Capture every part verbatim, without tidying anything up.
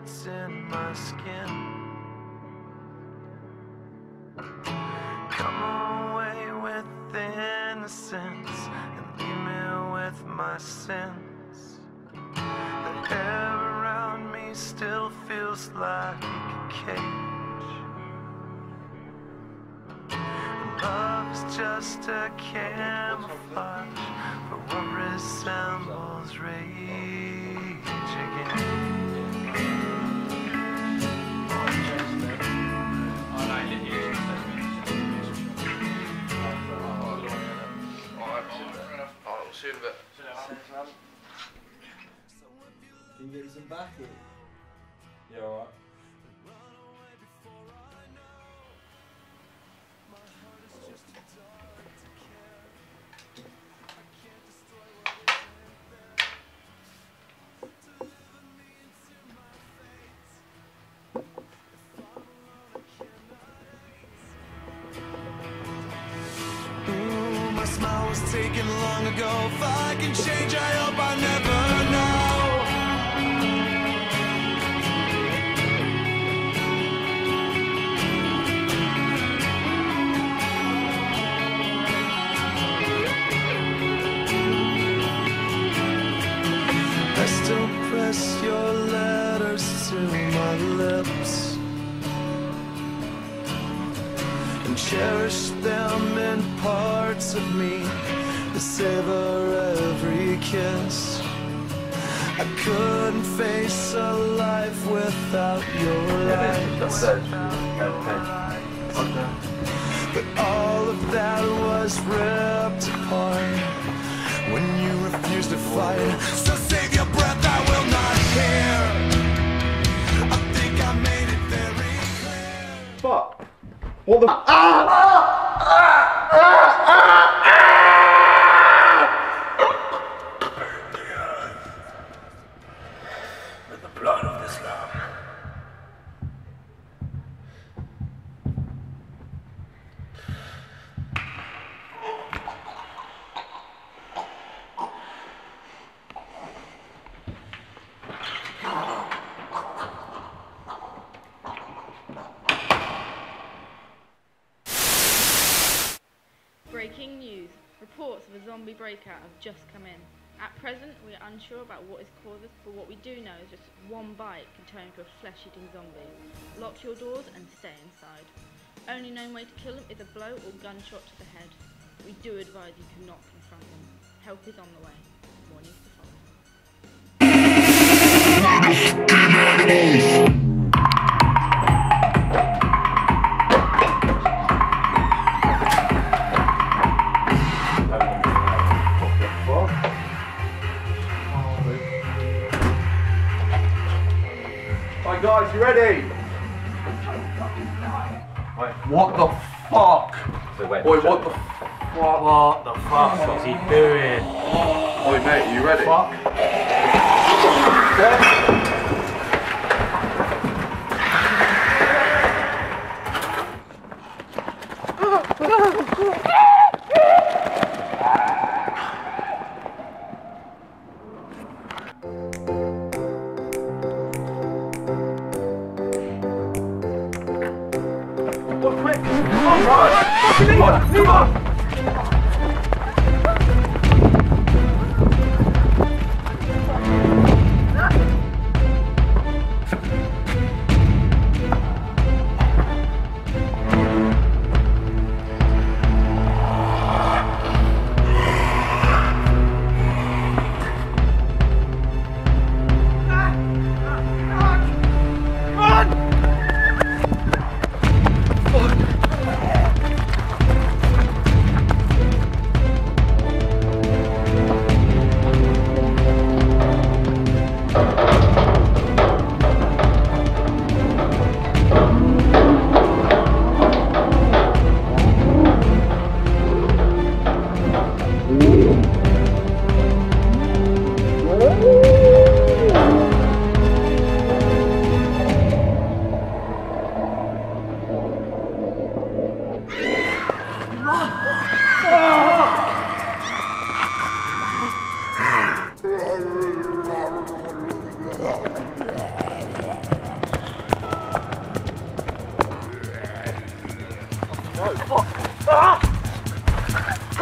what's in my skin. Come away with innocence and leave me with my sins. The air around me still feels like a cage. Love is just a camouflage for what resembles rage again. See you in a bit. Can you get you some backing? Yeah, alright. Smile was taken long ago. If I can change, I hope I never know. I still press your letters to my lips and cherish them in parts of me to savor every kiss. I couldn't face a life without your light. But all of that was ripped apart when you refused to fight. So save your breath, I will not care. I think I made it very clear. Fuck! What the? Ah! Ah! Ah! Ah! Ah! With the blood of this lamb. Breaking news. Reports of a zombie breakout have just come in. At present, we are unsure about what is caused this, but what we do know is just one bite can turn into a flesh-eating zombie. Lock your doors and stay inside. Only known way to kill them is a blow or gunshot to the head. We do advise you to not confront them. Help is on the way. More news to follow. Hi guys, you ready? Wait, what the fuck? So wait, Boy, what the fuck? What the fuck was he doing? Oi mate, you ready? Fuck. What, quick! Come on, run! Fucking on! Come on!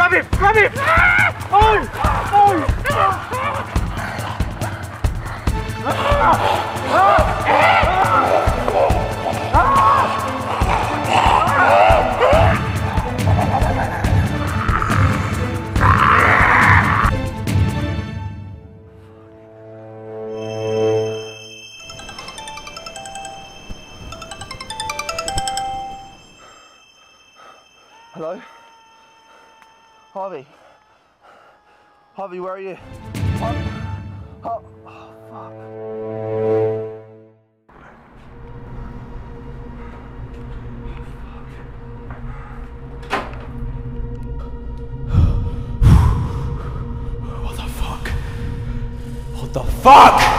Grab him! Grab him! Ah! Oh! Oh! Hello? Harvey? Harvey, where are you? Harvey? Oh, oh, fuck. What the fuck? What the fuck?